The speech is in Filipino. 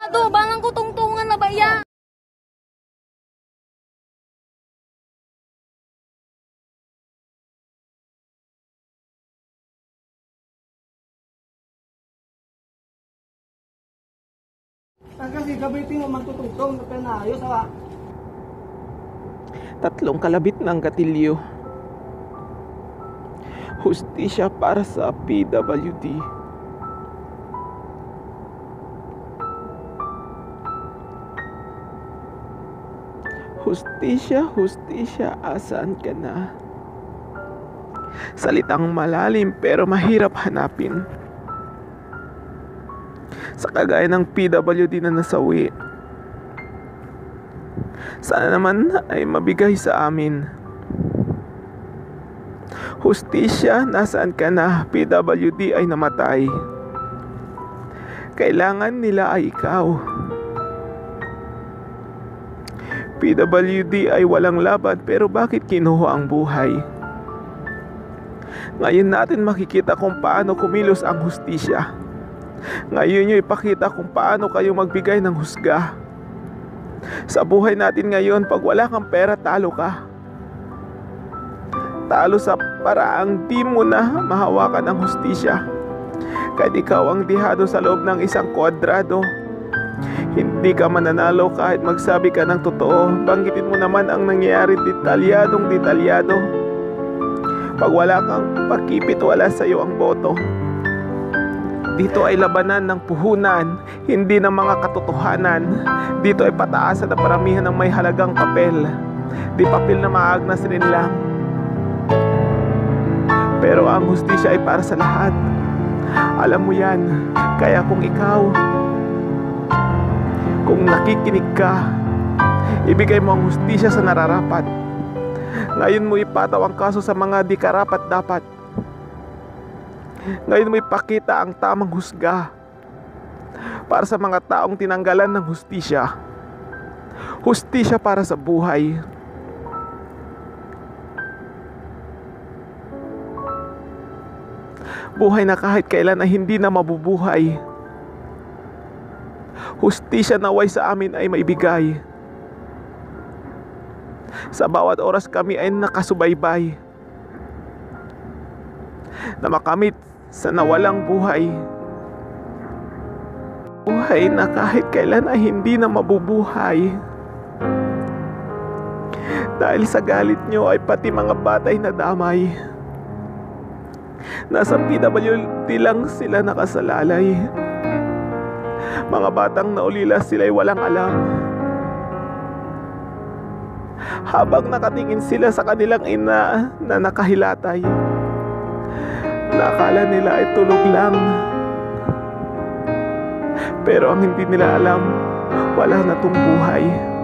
Ado, balang ko tungtungan na ba yan? Kasi gabitin mo magtutugtong na pinayos ha. 3 kalabit ng gatilyo. Hustisya para sa P.W.D. Hustisya, hustisya, asaan ka na? Salitang malalim pero mahirap hanapin. Sa kagaya ng P.W.D na nasawi, sana naman ay mabigay sa amin. Hustisya, nasaan ka na? P.W.D ay namatay. Kailangan nila ay ikaw. P.W.D ay walang laban pero bakit kinuha ang buhay? Ngayon natin makikita kung paano kumilos ang hustisya. Ngayon nyo ipakita kung paano kayo magbigay ng husga. Sa buhay natin ngayon, pag wala kang pera, talo ka. Talo sa paraang di mo na mahawakan ang hustisya. Kahit ikaw ang dihado sa loob ng isang kwadrado, hindi ka mananalo kahit magsabi ka ng totoo. Banggitin mo naman ang nangyayari detalyadong detalyado. Pag wala kang pakipit, wala sa iyo ang boto. Dito ay labanan ng puhunan, hindi ng mga katotohanan. Dito ay pataasan na paramihan ng may halagang papel. Di papel na maagnas rin lang. Pero ang hustisya ay para sa lahat. Alam mo yan. Kaya kung ikaw, kung nakikinig ka, ibigay mo ang hustisya sa nararapat. Ngayon mo ipataw ang kaso sa mga di karapat-dapat. Ngayon mo ipakita ang tamang husga para sa mga taong tinanggalan ng hustisya. Hustisya para sa buhay. Buhay na kahit kailan ay hindi na mabubuhay. Hustisya naway sa amin ay maibigay. Sa bawat oras kami ay nakasubaybay na makamit sa nawalang buhay. Buhay na kahit kailan ay hindi na mabubuhay. Dahil sa galit nyo ay pati mga batay na damay. Nasa P.W.D lang sila nakasalalay. Mga batang naulila sila'y walang alam. Habang nakatingin sila sa kanilang ina na nakahilatay, nakala nila ay tulog lang. Pero ang hindi nila alam, wala na tong buhay.